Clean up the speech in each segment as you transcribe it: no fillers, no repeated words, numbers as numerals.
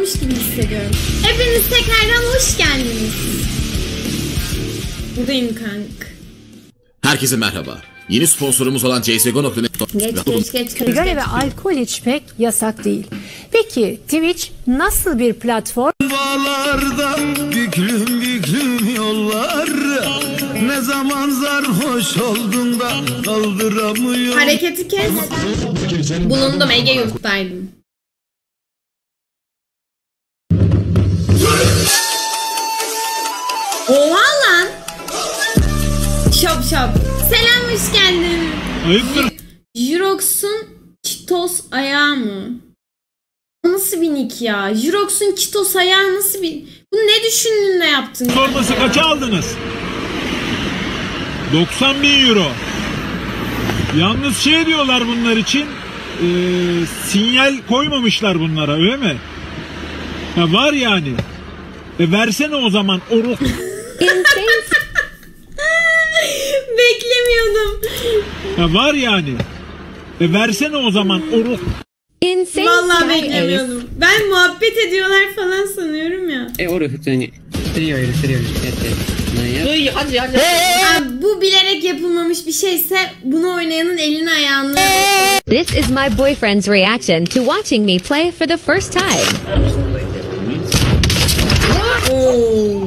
varmış gibi hissediyorum. Hepiniz tekrardan hoş geldiniz. Buradayım kank. Herkese merhaba. Yeni sponsorumuz olan CSGO.net. Geç. Sigara ve alkol içmek yasak değil. Peki Twitch nasıl bir platform? Dağlarda büklüm yollar, ne zaman sarhoş oldun da kaldıramıyorum. Hareketi kes. Bulundum, Ege yurttaydım. Oha lan. Şop. Selam, hoş geldin. Ayıptır. Jirox'un Çitos ayağı mı? O nasıl bir nick ya? Jirox'un Çitos ayağı nasıl bir... Bu ne düşündün de yaptın? Sorması kaça aldınız? 90.000 euro. Yalnız şey diyorlar bunlar için, sinyal koymamışlar bunlara, öyle mi? Ha, var yani. Versene o zaman oruk. Beklemiyordum. Ha, var yani. Versene o zaman oruk. Vallahi beklemiyordum. Ben muhabbet ediyorlar falan sanıyorum ya. 俺普通にしてるよやってなんや Abi, bu bilerek yapılmamış bir şeyse bunu oynayanın elini ayağını... This is my boyfriend's reaction to watching me play for the first time. Oo.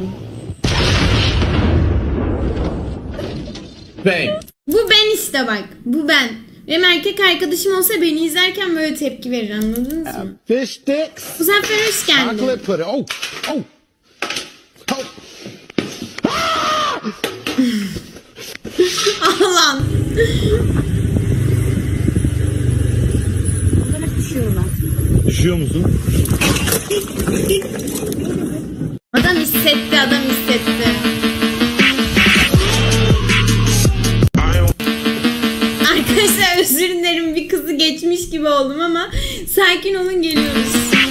Bang. Bu ben işte bak. Bu ben. Benim erkek arkadaşım olsa beni izlerken böyle tepki verir, anladınız mı? Fish sticks, Muzaffer hoş geldin. chocolate pudding. Oh. Allah'ım. Düşüyor musun? Adam hissetti. Arkadaşlar özür dilerim, bir kızı geçmiş gibi oldum ama sakin olun, geliyoruz.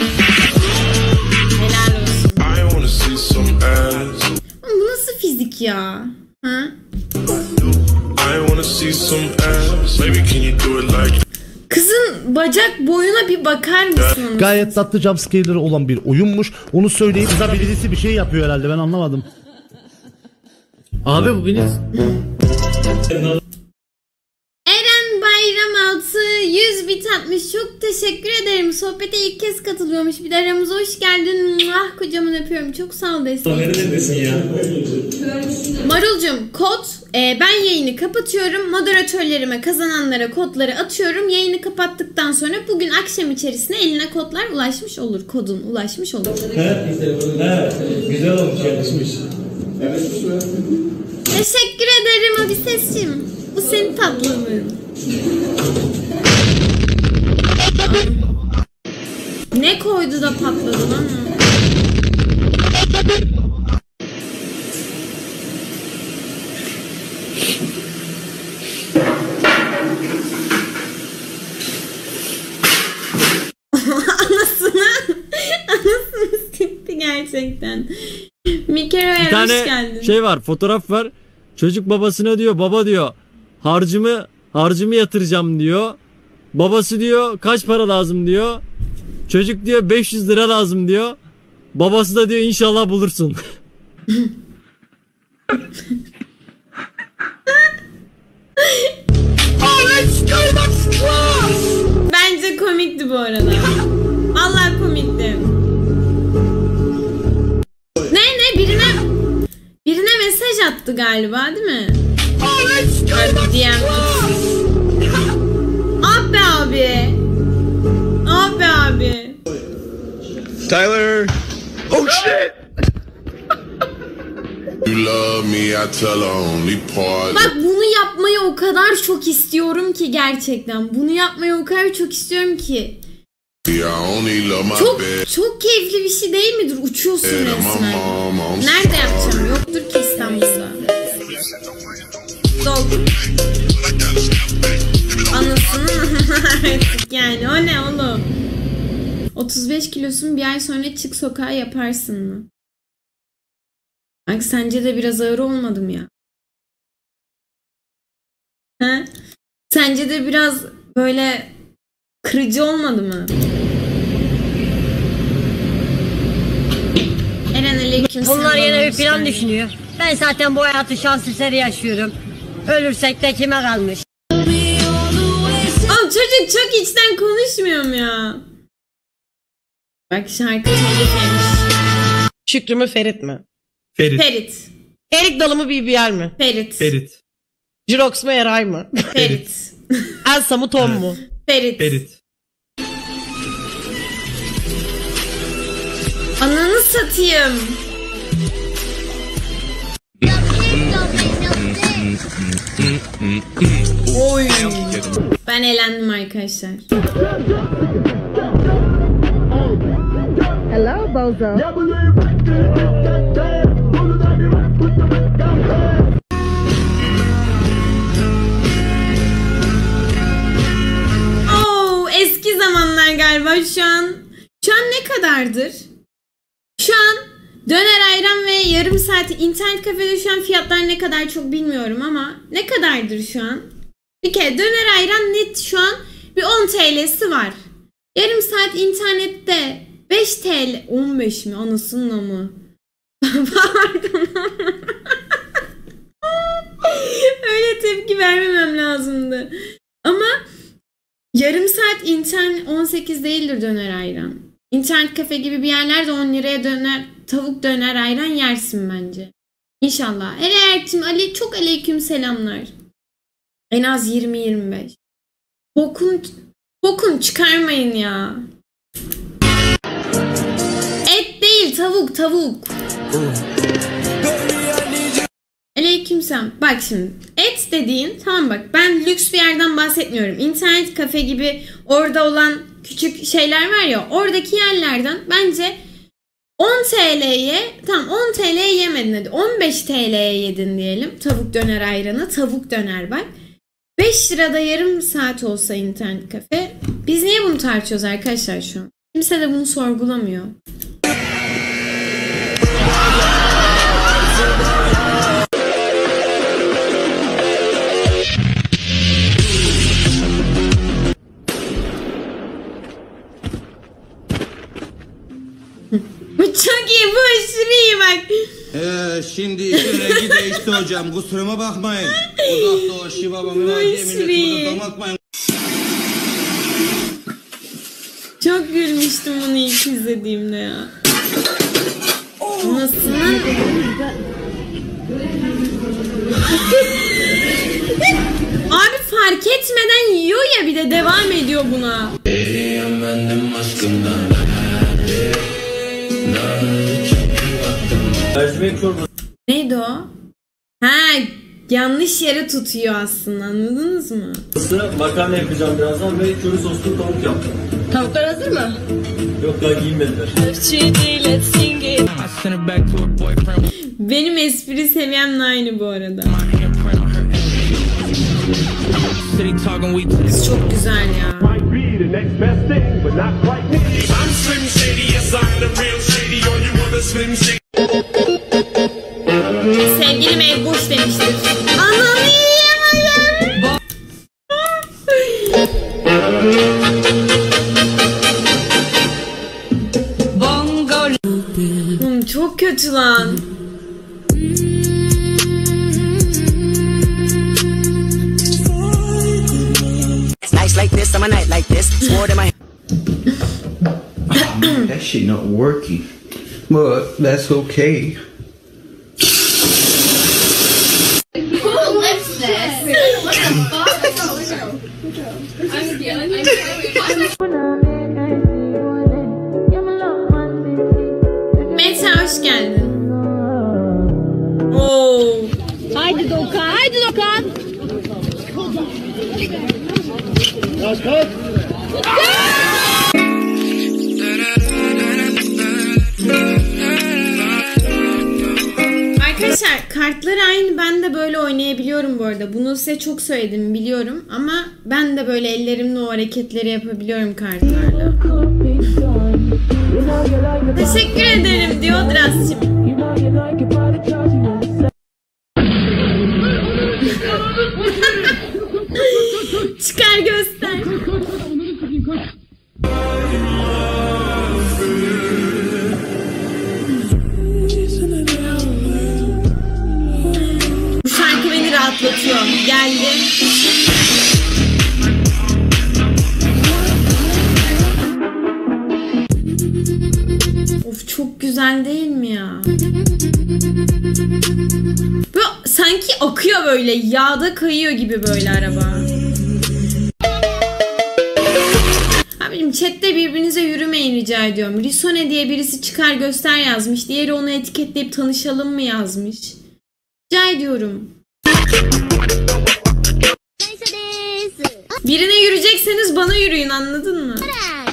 Helal olsun. Oğlum bu nasıl fizik ya? Ha? Kızın bacak boyuna bir bakar mısınız? Gayet tatlı jumpscare'ları olan bir oyunmuş. Onu söyleyip kıza birisi bir şey yapıyor herhalde, ben anlamadım. Abi bu beni... Eren Bayram 6 100 bit atmış. Çok teşekkür ederim. Sohbete ilk kez katılıyormuş. Bir de aramıza hoş geldin. Ah, kocaman öpüyorum. Çok sağ ol desteğin. Marulcum kod. Ben yayını kapatıyorum. Moderatörlerime, kazananlara kodları atıyorum. Yayını kapattıktan sonra bugün akşam içerisinde eline kodlar ulaşmış olur. Kodun ulaşmış olur. Güzel olmuş, yakışmış. Teşekkür ederim abi sesçim. Bu senin tatlılığın. Ne koydu da patladı lan? Anasını sikti gerçekten. Mikero'ya hoş geldin. Şey var, fotoğraf var. Çocuk babasına diyor, baba diyor, harcımı yatıracağım diyor. Babası diyor kaç para lazım diyor. Çocuk diyor 500 lira lazım diyor. Babası da diyor inşallah bulursun. Bence komikti bu arada. Vallahi komikti. Birine mesaj attı galiba, değil mi? Hadi DM. Abi. Tyler. Oh shit. Bak bunu yapmayı o kadar çok istiyorum ki gerçekten. Bunu yapmayı o kadar çok istiyorum ki. Çok keyifli bir şey değil midir? Uçuyorsun resmen. Nerede yapacağım? Yoktur ki İstanbul'da. Doldur. Anasını artık yani. O ne oğlum? 35 kilosun, bir ay sonra çık sokağa yaparsın mı? Bak sence de biraz ağır olmadım ya? He? Sence de biraz böyle kırıcı olmadı mı? Aleykümselam. Bunlar yine bir plan düşünüyor. Ben zaten bu hayatı şans eseri yaşıyorum. Ölürsek de kime kalmış? Oğlum çocuk çok içten konuşmuyor mu ya? Bak şarkı söyleyeceğimiş. Şükrü mü Ferit mi? Ferit. Ferit. Erik Dalı mı BBL mi? Ferit. Ferit. Jirox mu Eray mı? Ferit. Elsa mı Tom mu? Ferit. Ferit. Ananı satayım. Oy. Ben eğlendim arkadaşlar. Hello Bozo. Oo, eski zamanlar galiba şu an ne kadardır? Şu an döner ayran ve yarım saat internet kafede şu an fiyatlar ne kadar çok bilmiyorum ama ne kadardır şu an? Bir kere döner ayran net şu an bir 10 TL'si var. Yarım saat internette 5 TL 15 mi anasınla mı? Pardon. Öyle tepki vermemem lazımdı. Ama yarım saat internet 18 değildir döner ayran. İnternet kafe gibi bir yerlerde 10 liraya tavuk döner ayran yersin bence. İnşallah. Erer'cim Ali çok aleyküm selamlar. En az 20-25. Bokun çıkarmayın ya. Et değil tavuk. Aleykümselam. Bak şimdi et dediğin tamam bak ben lüks bir yerden bahsetmiyorum. İnternet kafe gibi orada olan küçük şeyler var ya oradaki yerlerden bence 10 TL'ye tam 10 TL'ye yemedin hadi 15 TL'ye yedin diyelim tavuk döner ayranı tavuk döner bak 5 lirada yarım saat olsa internet kafe biz niye bunu tartışıyoruz arkadaşlar şu an kimse de bunu sorgulamıyor. Bu çok iyi, bu aşırı iyi bak. Şimdi işin rengi değişti hocam. Kusuruma bakmayın. Uzak doğu şiva babamın milleti damatmayın. Çok gülmüştüm bunu ilk izlediğimde ya. Nasıl? Abi fark etmeden yiyor ya bir de devam ediyor buna. Neydi o? Ha, yanlış yere tutuyor aslında anladınız mı? Makarna yapacağım birazdan ve köri soslu tavuk yaptım. Tavuklar hazır mı? Yok daha giyinmediler. Benim espri seviyemle aynı bu arada. Kız çok güzel ya. Sevgilim ev boş demiştir. Ananı yiyemedim. Çok kötü lan. That shit not working. But that's okay. Mete hoş geldin. Oo. Haydi Dokan, haydi Dokan. Arkadaşlar kartları aynı ben de böyle oynayabiliyorum bu arada. Bunu size çok söyledim biliyorum ama ben de böyle ellerimle o hareketleri yapabiliyorum kartlarla. Teşekkür ederim diyor Dras'cığım. Çıkar göster. Of çok güzel değil mi ya? Böyle sanki akıyor böyle yağda kayıyor gibi böyle araba. Abicim chatte birbirinize yürümeyin rica ediyorum. Risone diye birisi çıkar göster yazmış. Diğeri onu etiketleyip tanışalım mı yazmış. Rica ediyorum. Birine yürüyecekseniz bana yürüyün, anladın mı?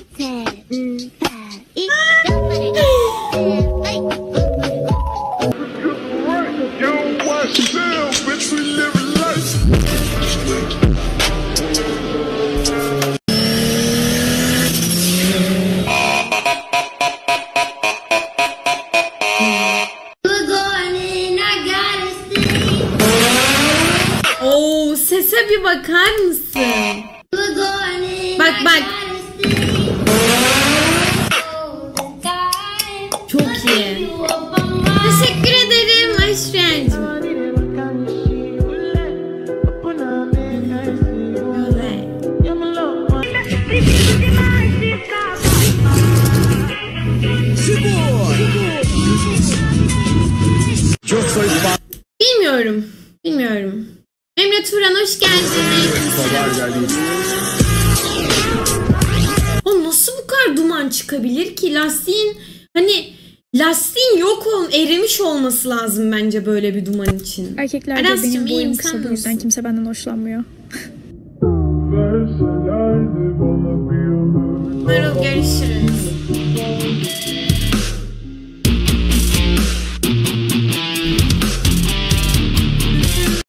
Oo, sese bir bakar mısın? Bak bak. Çok iyi. Teşekkür ederim Aşrencim. Bilmiyorum. Emre Turan hoş geldin. O nasıl bu kadar duman çıkabilir ki? Lastiğin yok erimiş olması lazım bence böyle bir duman için. Erkeklerde benim boyum kısa, bu yüzden kimse benden hoşlanmıyor. Marul görüşürüz.